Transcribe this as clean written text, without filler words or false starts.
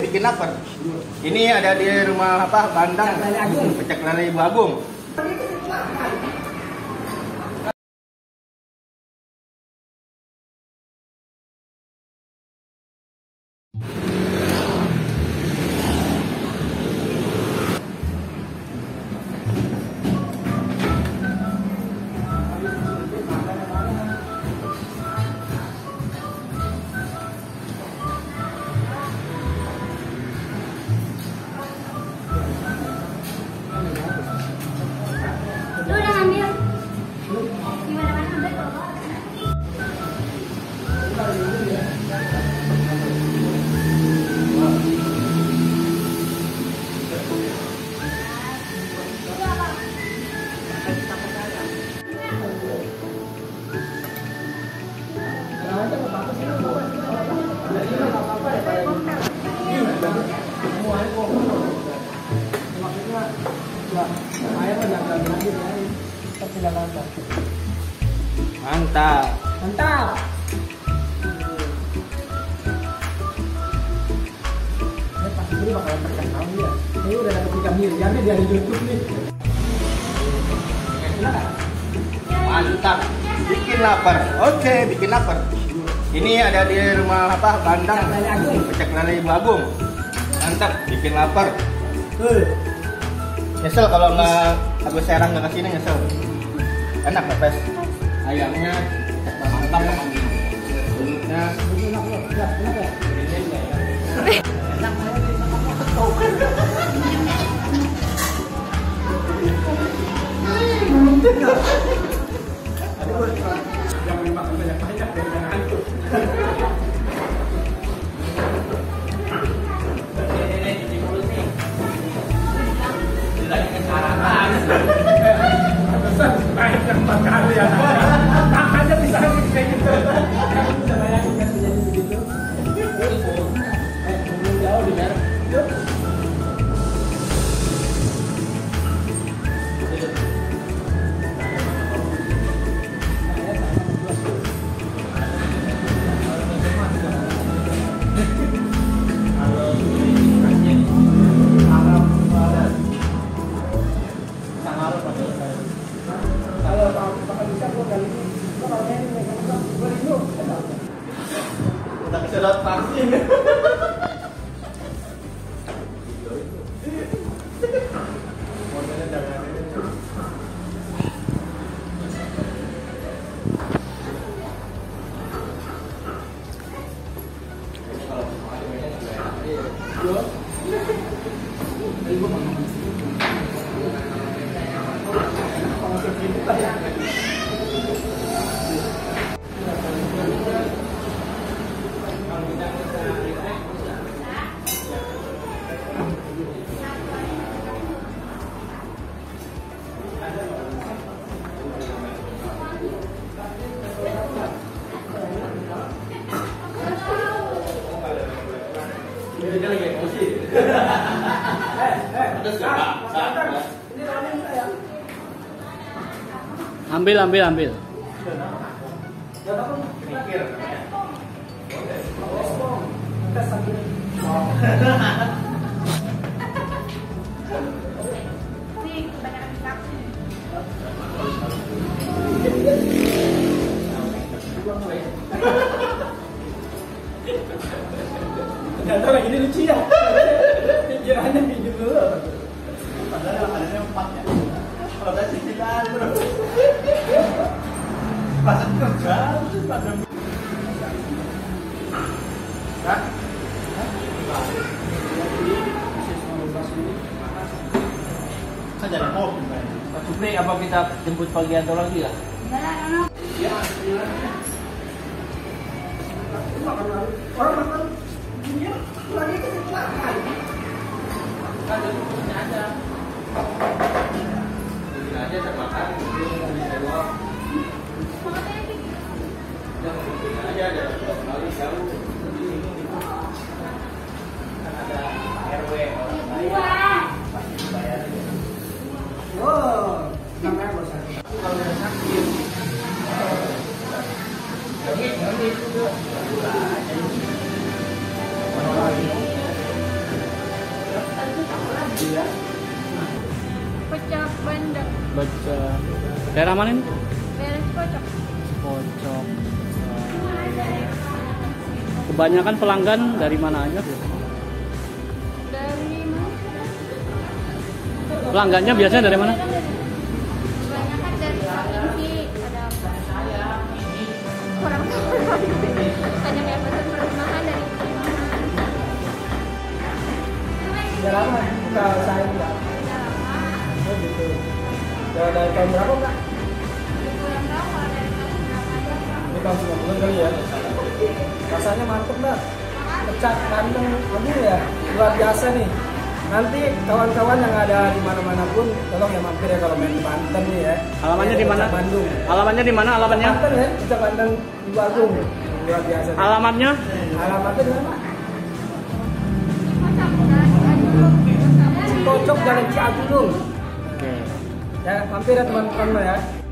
bikin lapar. Ini ada di rumah apa? Bandang. Pecak lele Ibu Agung. Mantap. Mantap. Ini pasti ini bakalan terkenal dia. Ini udah dapat 3 miliar nih dari YouTube nih. Mantap. Bikin lapar. Oke, bikin lapar. Ini ada di rumah apa? Bandang. Pecak lele Ibu Agung. Mantap, bikin lapar. Nyesel kalau nggak Agus Serang nggak kesini, nyesel. Enak pepes ayamnya mantap, kulitnya Jangan makan banyak-banyak dan jangan ngantuk. Baik yang 4 kali ya. Makannya bisa kayak gitu. Bisa bayangin kan jadi begitu. Jauh di merek. udah kesedot vaksin. Dia lagi emosi. Ambil. Ternyata lagi ini lucu ya. Pikirannya gitu dulu. Padahal makanannya 4 ya. Kalau tadi cicilan bro. Pasang kerja pada. Hah? Saya jadi mobil kan. Pak Supri, apa kita jemput pagi atau lagi ya? Ya, Orang makan dunia lagi kecelakaan. ada bumbunya aja. Ini aja saya makan, ini saya Jangan aja, jangan kali jauh. Kan ada RW orang lain. Pasti bayar. Oh, namanya bosan. Kalau udah sakit, jadi itu tuh aja. Pecak bandeng. Baca. Daerah mana ini? Beres kocok. Pocok. Kebanyakan pelanggan dari mana aja? Dari mana? Pelanggannya biasanya dari mana? Kebanyakan dari provinsi. Ada orang banyak yang pesan perumahan dari perumahan. Udah lama buka usaha ini Kak? Udah lama. Oh gitu. Udah dari tahun berapa Kak? Kurang tahu kalau dari tahun berapa aja. Ini tahun 90-an kali ya. Rasanya mantep Mbak. Pecak bandeng aduh ya, luar biasa nih. Nanti kawan-kawan yang ada di mana-mana pun tolong ya mampir ya kalau main di Banten nih ya. Alamannya di mana? Pecak Bandung. Alamannya di mana? Alamannya? Banten ya, pecak bandeng di Bandung. Luar biasa. nih. Alamatnya? Alamatnya di mana Pak? Kocok dari Cianjur. Cocok Jalan Cianjur. Oke. Ya, mampir ya teman-teman ya.